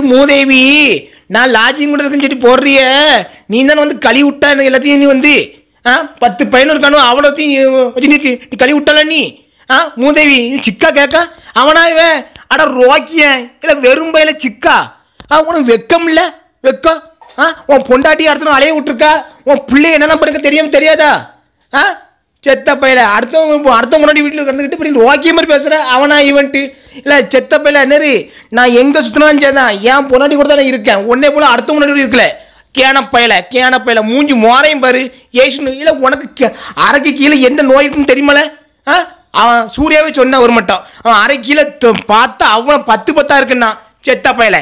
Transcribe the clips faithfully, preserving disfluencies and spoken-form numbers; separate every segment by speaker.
Speaker 1: மூதேவி நான் லாட்ஜிங் கூட இருக்குன்னு சொல்லி போடுறிய நீ தானே வந்து கழி விட்டா எல்லாத்தையும் நீ வந்து ஆ பத்து பதினோரு காணும் அவ்வளோத்தையும் வச்சு நீ நீ கழி விட்டால நீ ஆ மூதேவி நீ சிக்கா கேட்க அவனா இவன் அட ரோக்கியன் இல்லை வெறும் பயில சிக்கா ஆ உனக்கு வெக்கம் இல்லை வெக்கம் ஆ உன் பொண்டாட்டி அடுத்த அலைய விட்டுருக்கா உன் பிள்ளை என்னென்ன பண்ணுங்க தெரியாம தெரியாதா ஆ செத்த பையில அடுத்தவங்க அடுத்த முன்னாடி வீட்டில் கிடந்துக்கிட்டு இப்படி ஓகே மாதிரி பேசுகிற அவனா ஈவெண்ட்டு இல்லை செத்த பையில என்னரு நான் எங்கே சுற்றினாலும் சரிதான் என் பொன்னாடி கூட தான் இருக்கேன் ஒன்னே போல அடுத்த முன்னாடி இருக்கல கேன பையில கேன பையில மூஞ்சி மோரையும் பாரு ஏசுன்னு இல்லை உனக்கு அரைக்கு கீழே எந்த நோய் இருக்குன்னு தெரியுமால ஆ அவன் சூர்யாவே சொன்ன ஒரு மட்டும் அவன் அரை கீழே பார்த்தா அவன் பத்து பத்தா இருக்குன்னா செத்த பையில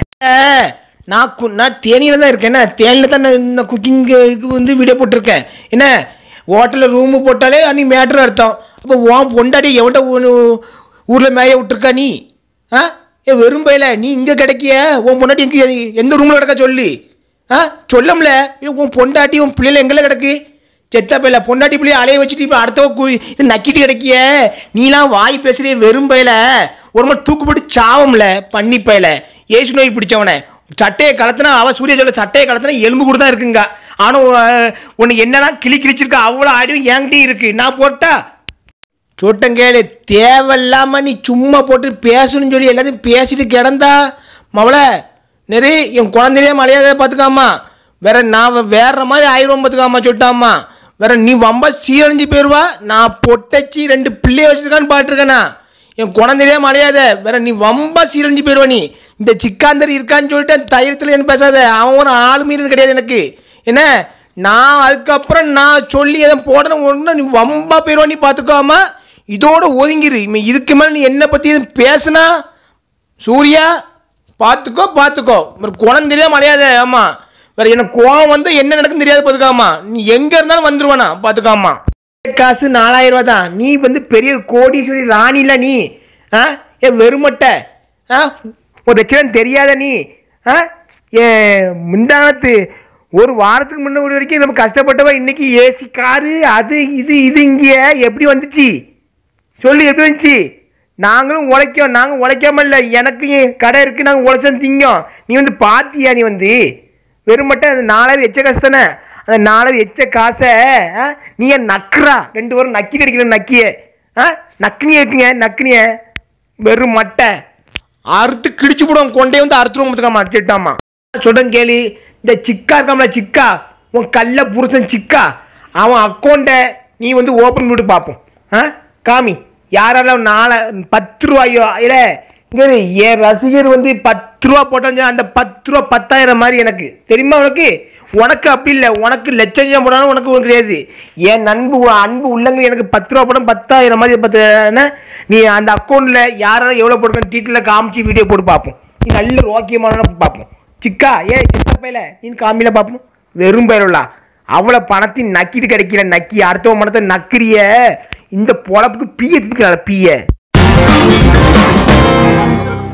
Speaker 1: நான் நான் தேனியில் தான் இருக்கேன் என்ன தேனியில் தான் நான் குக்கிங்கு வந்து வீடியோ போட்டிருக்கேன் என்ன ஹோட்டலில் ரூமு போட்டாலே அன்றைக்கி மேட்ரு அர்த்தம் அப்போ உன் பொண்டாட்டி எவன்ட்ட ஊரில் மேய விட்டுருக்கா நீ ஆ ஏ வெறும் பையில நீ இங்கே கிடைக்கிய உன் பொண்டாட்டி எங்கே எந்த ரூமில் கிடக்கா சொல்லு ஆ சொல்லம்ல உன் பொண்டாட்டி உன் பிள்ளைல எங்கெல்லாம் கிடக்கு செத்த பையில பொண்டாட்டி பிள்ளைய அலைய வச்சுட்டு இப்போ அடுத்த இது நக்கிட்டு கிடைக்கிய நீலாம் வாய் பேசுறிய வெறும் பையில ஒரு மாதிரி தூக்குப்பட்டு சாவம்ல பண்ணி பையில ஏசு நோய் பிடிச்சவனை சட்டையை கலத்தினா அவ சூரிய சொல்ல சட்டையை கலத்தினா எலும்பு கூட தான் இருக்குங்க ஆனால் உனக்கு என்னன்னா கிளி கிழிச்சிருக்கா அவ்வளோ ஆடியும் என்கிட்டையும் இருக்கு நான் போட்டா சொட்டங்கேடு தேவையில்லாம நீ சும்மா போட்டு பேசணும்னு சொல்லி எல்லாத்தையும் பேசிட்டு கிடந்தா மவளை நிறைய என் குழந்தையே மலையாத பார்த்துக்காமா வேற நான் வேற மாதிரி ஆயிரம் பார்த்துக்காமா சொட்டாமா வேற நீ வம்ப சீரழிஞ்சு போயிடுவா நான் பொட்டச்சி ரெண்டு பிள்ளைய வச்சிருக்கான்னு பாட்டுருக்கேண்ணா என் குழந்தையே மலையாத வேற நீ வம்பா சீரழிஞ்சு போயிடுவா நீ இந்த சிக்காந்தரி இருக்கான்னு சொல்லிட்டு தைரியத்தில் என்ன பேசாத அவன் ஒரு ஆளு மீறி கிடையாது எனக்கு என்ன நான் அதுக்கப்புறம் நான் சொல்லி எதை போடணும் ஒன்று நீ வம்பா போயிடுவா நீ பார்த்துக்காம இதோட ஒதுங்கிரு இதுக்கு மேலே நீ என்ன பற்றி எதுவும் பேசுனா சூர்யா பார்த்துக்கோ பார்த்துக்கோ குழந்தையே மலையாத ஆமாம் வேற எனக்கு கோவம் வந்து என்ன நடக்குன்னு தெரியாது பார்த்துக்காமா நீ எங்கே இருந்தாலும் வந்துடுவானா பார்த்துக்காமா காசு நாலாயிரம் ரூபா தான் நீ வந்து பெரிய கோடீஸ்வரி ராணில நீ ஆ ஏ வெறுமட்டை ஆ ஒரு லட்சம் தெரியாத நீ ஆ ஏ முந்தானத்து ஒரு வாரத்துக்கு முன்னாடி வரைக்கும் நம்ம கஷ்டப்பட்டவா இன்னைக்கு ஏசி காரு அது இது இது இங்கே எப்படி வந்துச்சு சொல்லு எப்படி வந்துச்சு நாங்களும் உழைக்கோம் நாங்கள் உழைக்காம இல்லை எனக்கு கடை இருக்குது நாங்கள் உழைச்சோம் திங்கோம் நீ வந்து பார்த்தியா நீ வந்து வெறுமட்டை அது நாலாயிரம் எச்ச காசு தானே அந்த நாலாயிரம் எச்ச காசை நீ ஏன் நக்குறா ரெண்டு பேரும் நக்கி கிடைக்கிற நக்கிய ஆ நக்குனிய இருக்குங்க நக்குனிய வெறும் மட்டை அறுத்து கிடிச்சு போடுவோம் கொண்டே வந்து அறுத்துருவோம் பார்த்துக்காமா அடிச்சுட்டாமா சொல்றேன் கேளு இந்த சிக்கா இருக்காமல சிக்கா உன் கல்ல புருஷன் சிக்கா அவன் அக்கௌண்ட்டை நீ வந்து ஓப்பன் பண்ணிட்டு பார்ப்போம் ஆ காமி யாரெல்லாம் நாலு பத்து ரூபாயோ இல்லை இங்கே என் ரசிகர் வந்து பத்து ரூபா போட்டாங்க அந்த பத்து ரூபா பத்தாயிரம் மாதிரி எனக்கு தெரியுமா உனக்கு உனக்கு அப்படி இல்லை உனக்கு லட்சம் போடாலும் உனக்கு ஒன்று கிடையாது என் அன்பு அன்பு உள்ளங்க எனக்கு பத்து ரூபா போட பத்தாயிரம் மாதிரி பத்து நீ அந்த அக்கௌண்ட்டில் யாரெல்லாம் எவ்வளோ போட்டுக்கணும் டீட்டெயிலில் காமிச்சு வீடியோ போட்டு பார்ப்போம் நீ நல்ல ரோக்கியமான பார்ப்போம் சிக்கா ஏ சிக்கா பையில நீ காமியில பார்ப்போம் வெறும் பயிலா அவ்வளோ பணத்தையும் நக்கிட்டு கிடைக்கிற நக்கி அடுத்தவன் பணத்தை நக்கிறிய இந்த பொழப்புக்கு பீய திக்கிறாள் பீய